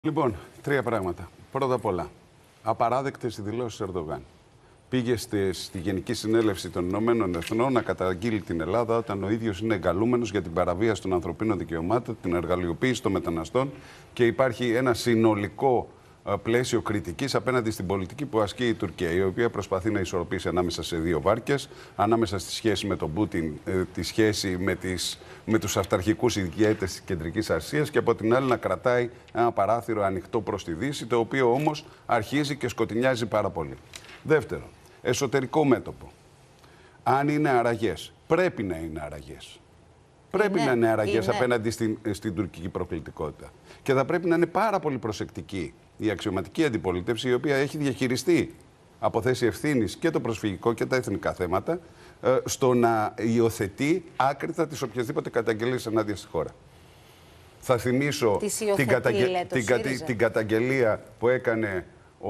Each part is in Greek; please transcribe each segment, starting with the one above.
Λοιπόν, τρία πράγματα. Πρώτα απ' όλα, απαράδεκτες οι δηλώσεις Ερντογάν. Πήγε στη Γενική Συνέλευση των Ηνωμένων Εθνών να καταγγείλει την Ελλάδα όταν ο ίδιος είναι εγκαλούμενος για την παραβίαση των ανθρωπίνων δικαιωμάτων, την εργαλειοποίηση των μεταναστών και υπάρχει ένα συνολικό πλαίσιο κριτικής απέναντι στην πολιτική που ασκεί η Τουρκία, η οποία προσπαθεί να ισορροπήσει ανάμεσα σε δύο βάρκες, ανάμεσα στη σχέση με τον Πούτιν, τη σχέση με τους αυταρχικούς ηγέτες της Κεντρικής Ασίας και από την άλλη να κρατάει ένα παράθυρο ανοιχτό προς τη Δύση, το οποίο όμως αρχίζει και σκοτεινιάζει πάρα πολύ. Δεύτερον, εσωτερικό μέτωπο. Αν είναι αραγές, πρέπει να είναι αραγές. Πρέπει να είναι αραγές απέναντι στην τουρκική προκλητικότητα. Και θα πρέπει να είναι πάρα πολύ προσεκτική η αξιωματική αντιπολίτευση, η οποία έχει διαχειριστεί από θέση ευθύνης και το προσφυγικό και τα εθνικά θέματα, στο να υιοθετεί άκρητα τις οποιασδήποτε καταγγελίες ενάντια στη χώρα. Θα θυμίσω την καταγγελία που έκανε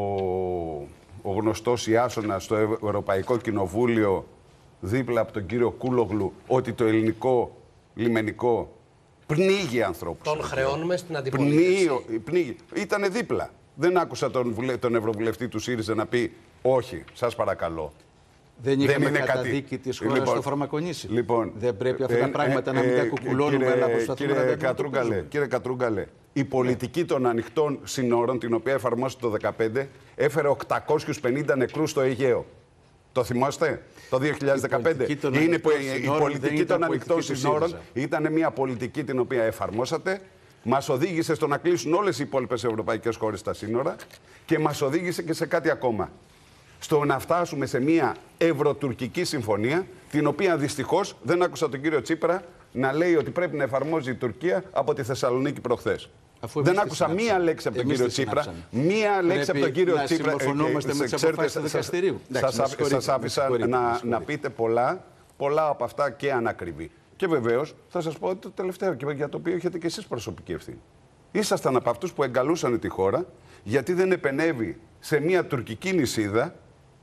ο γνωστός Ιάσονας στο Ευρωπαϊκό Κοινοβούλιο δίπλα από τον κύριο Κούλογλου, ότι το ελληνικό λιμενικό πνίγει ανθρώπους. Τον χρεώνουμε στην αντιπολίτευση. Πνίγει. Ήτανε δίπλα. Δεν άκουσα τον Ευρωβουλευτή του ΣΥΡΙΖΑ να πει όχι, σας παρακαλώ. Δεν είχαμε καταδίκη της χώρας στο φαρμακονήσι. Λοιπόν, δεν πρέπει αυτά τα πράγματα να μην τα κουκουλώνουμε, αλλά προσπαθούμε να τα αντιμετωπίζουμε. Κύριε Κατρούγκαλε, η πολιτική των ανοιχτών συνόρων, την οποία εφαρμόστηκε το 2015, έφερε 850 νεκρούς στο Αιγαίο. Το θυμάστε, το 2015. Η πολιτική των ανοιχτών συνόρων ήταν μια πολιτική την οποία εφαρμόσατε. Μας οδήγησε στο να κλείσουν όλες οι υπόλοιπες ευρωπαϊκές χώρες τα σύνορα και μας οδήγησε και σε κάτι ακόμα. Στο να φτάσουμε σε μια ευρωτουρκική συμφωνία, την οποία δυστυχώς δεν άκουσα τον κύριο Τσίπρα να λέει ότι πρέπει να εφαρμόζει η Τουρκία από τη Θεσσαλονίκη προχθές. Δεν άκουσα μία λέξη από τον κύριο Τσίπρα. Μία λέξη από τον κύριο Τσίπρα. Συμμορφωνόμαστε με τις αποφάσεις του δικαστηρίου. Σας άφησα να πείτε πολλά από αυτά και ανακριβή. Και βεβαίως θα σας πω το τελευταίο, και για το οποίο έχετε και εσείς προσωπική ευθύνη. Ήσασταν από αυτούς που εγκαλούσαν τη χώρα, γιατί δεν επενέβη σε μια τουρκική νησίδα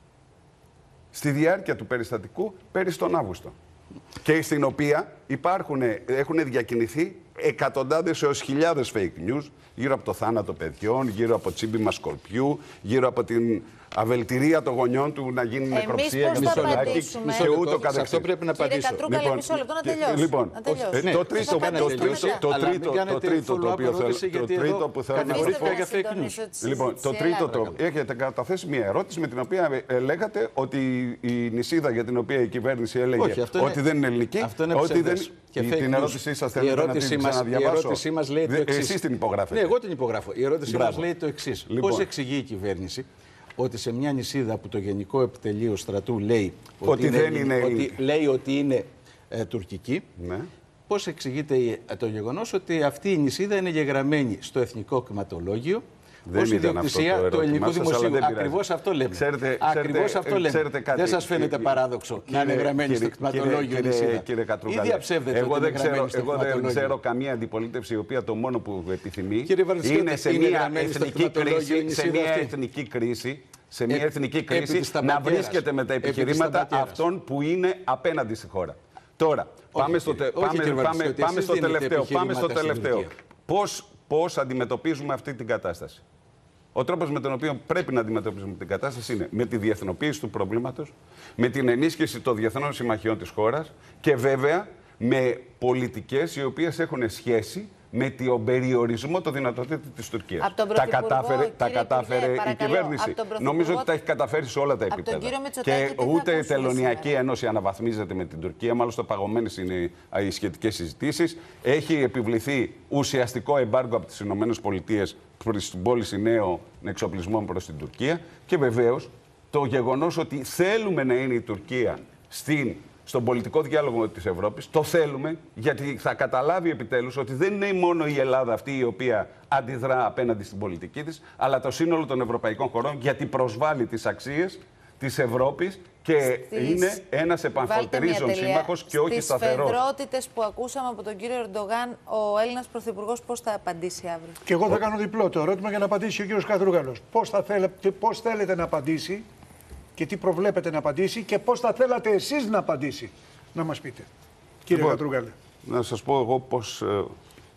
στη διάρκεια του περιστατικού πέρυσι τον Αύγουστο. Και στην οποία έχουν διακινηθεί εκατοντάδες έως χιλιάδες fake news γύρω από το θάνατο παιδιών, γύρω από τσίμπημα σκορπιού, γύρω από την αβελτηρία των γονιών του να γίνει νεκροψία και ούτω καθεξής. Αυτό πρέπει να απαντήσω. Κύριε Κατρούγκαλε, μισό λεπτό να τελειώσω. Λοιπόν, το τρίτο που θέλω να πω. Λοιπόν, το τρίτο, έχετε καταθέσει μια ερώτηση με την οποία λέγατε ότι η νησίδα για την οποία η κυβέρνηση έλεγε ότι δεν είναι ελληνική. Την ερώτησή σας θέλετε να την ξαναδιαβάσω. Η ερώτησή μας λέει το εξής. Εσείς την υπογράφετε. Ναι, εγώ την υπογράφω. Η ερώτησή μας λέει το εξής. Πώς εξηγεί η κυβέρνηση ότι σε μια νησίδα που το Γενικό Επιτελείο Στρατού λέει ότι είναι τουρκική, ναι. Πώς εξηγείται το γεγονός ότι αυτή η νησίδα είναι γεγραμμένη στο Εθνικό Κτηματολόγιο ως ιδιοκτησία του ελληνικού δημοσίου. Ακριβώς αυτό λέμε. Ακριβώς αυτό λέμε. Δεν σας φαίνεται παράδοξο να είναι γραμμένη στο κτηματολόγιο η νησίδα? Κύριε Κατρούγκαλε, εγώ δεν ξέρω καμία αντιπολίτευση η οποία το μόνο που επιθυμεί είναι σε μια εθνική κρίση να βρίσκεται με τα επιχειρήματα αυτών που είναι απέναντι στη χώρα. Τώρα, πάμε στο τελευταίο. Πώς αντιμετωπίζουμε αυτή την κατάσταση? Ο τρόπος με τον οποίο πρέπει να αντιμετωπίζουμε την κατάσταση είναι με τη διεθνοποίηση του προβλήματος, με την ενίσχυση των διεθνών συμμαχιών της χώρας και βέβαια με πολιτικές οι οποίες έχουν σχέση με τον περιορισμό των δυνατοτήτων της Τουρκίας. Τα κατάφερε η κυβέρνηση. Νομίζω ότι τα έχει καταφέρει σε όλα τα επίπεδα. Και ούτε η Τελωνειακή Ένωση αναβαθμίζεται με την Τουρκία, μάλιστα παγωμένες είναι οι σχετικές συζητήσεις. Έχει επιβληθεί ουσιαστικό εμπάργκο από τις ΗΠΑ προς την πώληση νέων εξοπλισμών προς την Τουρκία. Και βεβαίως το γεγονός ότι θέλουμε να είναι η Τουρκία στον πολιτικό διάλογο της Ευρώπης, το θέλουμε γιατί θα καταλάβει επιτέλους ότι δεν είναι μόνο η Ελλάδα αυτή η οποία αντιδρά απέναντι στην πολιτική της, αλλά το σύνολο των ευρωπαϊκών χωρών, γιατί προσβάλλει τις αξίες της Ευρώπης και είναι ένας επανφαλτερίζων σύμμαχος και όχι σταθερός. Στις φεδρότητες που ακούσαμε από τον κύριο Ερντογάν, ο Έλληνας Πρωθυπουργός πώς θα απαντήσει αύριο? Και εγώ θα κάνω διπλό το ερώτημα για να απαντήσει ο κύριος Κατρούγκαλος. Πώς θέλετε να απαντήσει και τι προβλέπετε να απαντήσει και πώς θα θέλατε εσείς να απαντήσει, να μας πείτε. Κύριε Κατρούγκαλε. Να σας πω εγώ πώς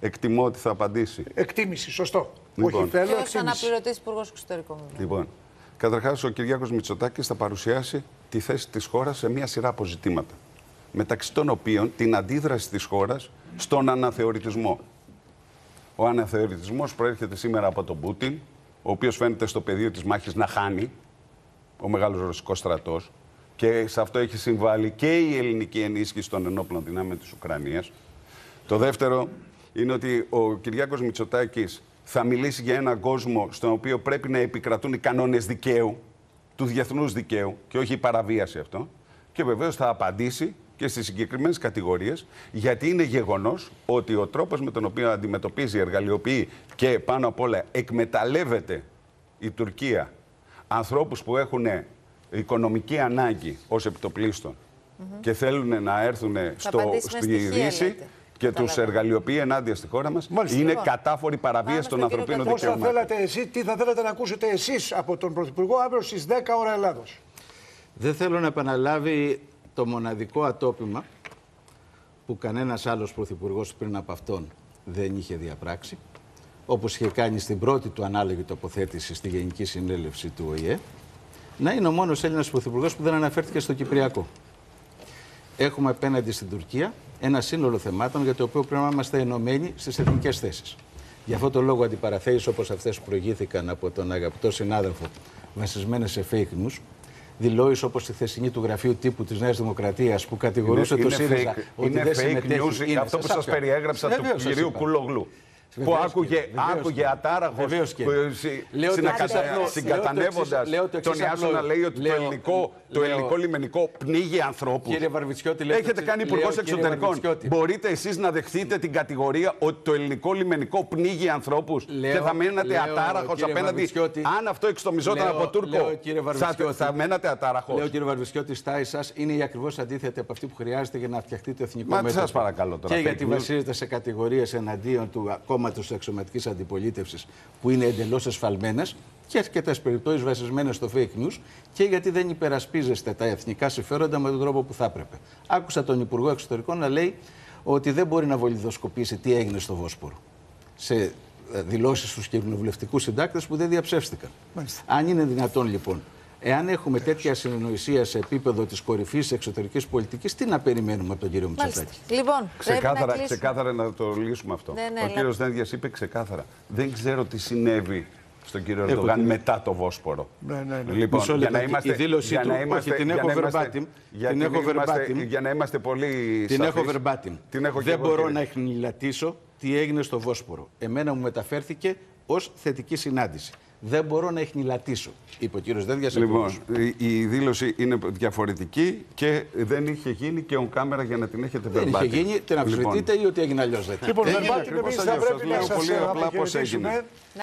Εκτιμώ ότι θα απαντήσει. Εκτίμηση, σωστό. Λοιπόν. Όχι, θέλω Και ως εκτίμηση. αναπληρωτής υπουργός εξωτερικών. Λοιπόν, καταρχάς ο Κυριάκος Μητσοτάκης θα παρουσιάσει τη θέση της χώρας σε μια σειρά από ζητήματα. Μεταξύ των οποίων την αντίδραση της χώρας στον αναθεωρητισμό. Ο αναθεωρητισμός προέρχεται σήμερα από τον Πούτιν, ο οποίος φαίνεται στο πεδίο της μάχης να χάνει, ο μεγάλος ρωσικός στρατός, και σε αυτό έχει συμβάλει και η ελληνική ενίσχυση των ενόπλων δυνάμεων της Ουκρανίας. Το δεύτερο είναι ότι ο Κυριάκος Μητσοτάκης θα μιλήσει για έναν κόσμο στον οποίο πρέπει να επικρατούν οι κανόνες δικαίου, του διεθνούς δικαίου και όχι η παραβίαση αυτό. Και βεβαίως θα απαντήσει και στις συγκεκριμένες κατηγορίες, γιατί είναι γεγονός ότι ο τρόπος με τον οποίο αντιμετωπίζει, εργαλειοποιεί και πάνω απ' όλα εκμεταλλεύεται η Τουρκία ανθρώπους που έχουν οικονομική ανάγκη ως επιτοπλίστων και θέλουν να έρθουν στη Δύση και τους εργαλειοποιεί ενάντια στη χώρα μας, είναι κατάφορη παραβίαση των ανθρωπίνων δικαιωμάτων. Τι θα θέλατε να ακούσετε εσείς από τον Πρωθυπουργό αύριο στις 10 ώρα Ελλάδος? Δεν θέλω να επαναλάβει το μοναδικό ατόπιμα που κανένας άλλος πρωθυπουργός πριν από αυτόν δεν είχε διαπράξει, όπως είχε κάνει στην πρώτη του ανάλογη τοποθέτηση στη Γενική Συνέλευση του ΟΗΕ, να είναι ο μόνος Έλληνας πρωθυπουργός που δεν αναφέρθηκε στο Κυπριακό. Έχουμε απέναντι στην Τουρκία ένα σύνολο θεμάτων για το οποίο πρέπει να είμαστε ενωμένοι στις εθνικές θέσεις. Γι' αυτό το λόγο αντιπαραθέσεις όπως αυτές που προηγήθηκαν από τον αγαπητό συνάδελφο, βασισμένες σε fake news, δηλώσεις όπως η χθεσινή του γραφείου τύπου της Νέας Δημοκρατίας που κατηγορούσε το ΣΥΡΙΖΑ ότι δεν συμμετέχει. Είναι αυτό που σας περιέγραψα του κυρίου Κουλόγλου. Που άκουγε ατάραχος συγκατανεύοντας τον Ιάσο να λέει ότι το ελληνικό λιμενικό πνίγει ανθρώπους. Έχετε κάνει υπουργός εξωτερικών. Μπορείτε εσείς να δεχτείτε την κατηγορία ότι το ελληνικό λιμενικό πνίγει ανθρώπους και θα μένατε ατάραχος απέναντι? Αν αυτό εξτομιζόταν από Τούρκο, θα μένατε ατάραχος. Λέω, κύριε Βαρβιτσιώτη, η στάση σας είναι η ακριβώς αντίθετη από αυτή που χρειάζεται για να φτιαχτεί το εθνικό μέτωπο. Σας παρακαλώ τώρα. Και γιατί βασίζεται σε κατηγορίες εναντίον του κόμματος της αξιωματικής αντιπολίτευσης που είναι εντελώς εσφαλμένες και αρκετές περιπτώσεις βασισμένες στο fake news, και γιατί δεν υπερασπίζεστε τα εθνικά συμφέροντα με τον τρόπο που θα έπρεπε. Άκουσα τον Υπουργό Εξωτερικών να λέει ότι δεν μπορεί να βολιδοσκοπήσει τι έγινε στο Βόσπορο, σε δηλώσεις στους κοινοβουλευτικούς συντάκτες που δεν διαψεύστηκαν. Αν είναι δυνατόν λοιπόν, εάν έχουμε τέτοια συνεννοησία σε επίπεδο της κορυφής της εξωτερικής πολιτικής, τι να περιμένουμε από τον κύριο Μητσοτάκη? Λοιπόν, ξεκάθαρα να το λύσουμε αυτό. Ο κύριος Δένδιας είπε ξεκάθαρα: δεν ξέρω τι συνέβη στον κύριο Ερντογάν μετά το Βόσπορο. Λοιπόν, η δήλωσή του, την έχω verbatim. Για να είμαστε πολύ την σαφείς. έχω verbatim. Δεν μπορώ να εχνηλατήσω τι έγινε στο Βόσπορο. Εμένα μου μεταφέρθηκε ως θετική συνάντηση. Δεν μπορώ να εχνηλατήσω, είπε ο κύριος Δένδιας. Λοιπόν, η δήλωση είναι διαφορετική και δεν είχε γίνει και on camera για να την έχετε verbatim. Δεν είχε γίνει, την αμφισβητείτε ή ότι έγινε αλλιώς? Λοιπόν, verbatim εμείς θα πρέπει να σας αποχαιρετήσουμε.